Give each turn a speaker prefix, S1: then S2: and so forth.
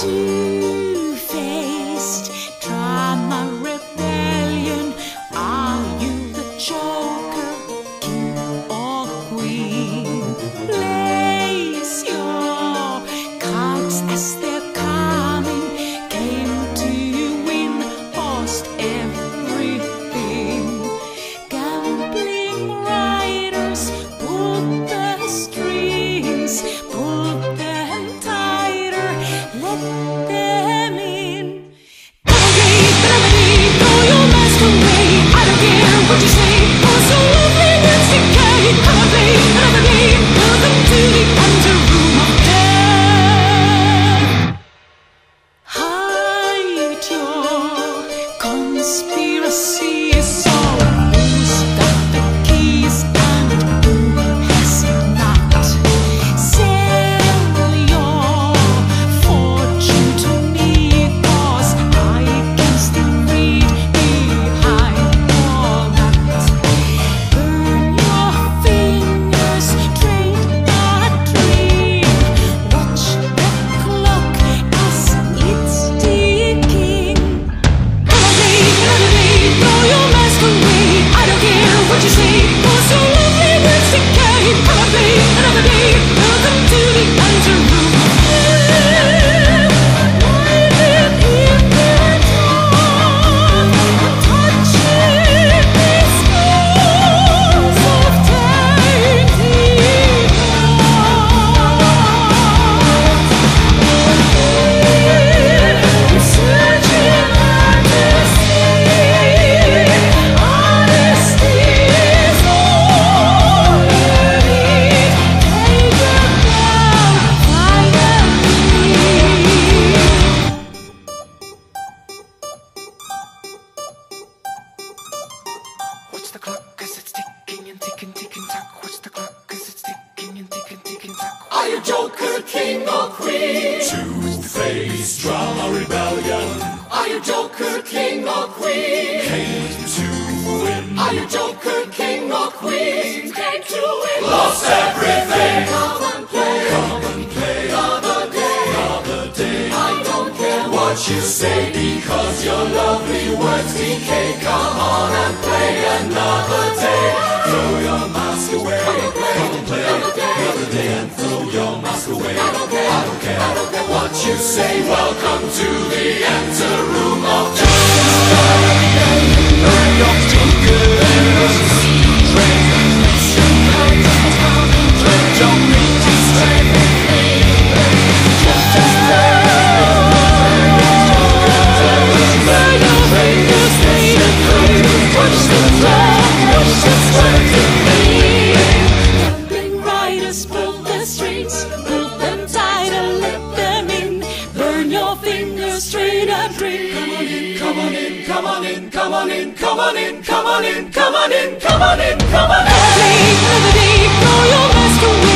S1: Two-faced drama rebellion. Are you the Joker, king or queen? Place your cards as they're coming. Came to win, lost everything. Gambling riders, pull the strings, pull them tighter, let them in. Throw your mask away. I don't care what you say. Oh, so lovely, it's decay. Come on, play another day. Welcome to the under room of death. Hide your conspiracy. So who's got the keys and who has not? Sell your fortune to me, 'cause I can still read behind all that. Burn your fingers, trade a dream. Watch the clock as it's ticking. Come on, play another day. Throw your mask away. I don't care what you say. Oh, so lovely, it's decay. Come on, play another day. Welcome to the under room of death. Why live in the dark, touching these scars of tainted hearts? I'm searching hard to see. Honesty is all you need. Take it down, finally.
S2: Watch the clock 'cause it's ticking and ticking, ticking tock. Watch the clock 'cause it's ticking and ticking, ticking tock.
S3: Are you Joker, king or queen?
S4: Two-faced drama rebellion.
S3: Are you Joker, king or queen?
S4: Came to win.
S3: Are you Joker, king or queen? Came to win.
S4: Lost everything.
S3: Come and play.
S4: Come and play
S3: Another day.
S4: another day.
S3: I don't care
S4: What you say, because your lovely words decay. Come on and play another day. Throw your mask away. Come and play another day and throw your mask away.
S3: I don't care.
S4: I don't care what you say. Welcome to the enter room of
S1: Gambling riders, pull the strings, pull them tighter, let them in. Burn your fingers, straight a drink.
S4: Come on in, come on in, come on in, come on in, come on in, come on in, come on in, come on in.
S1: Play another day, throw your mask away.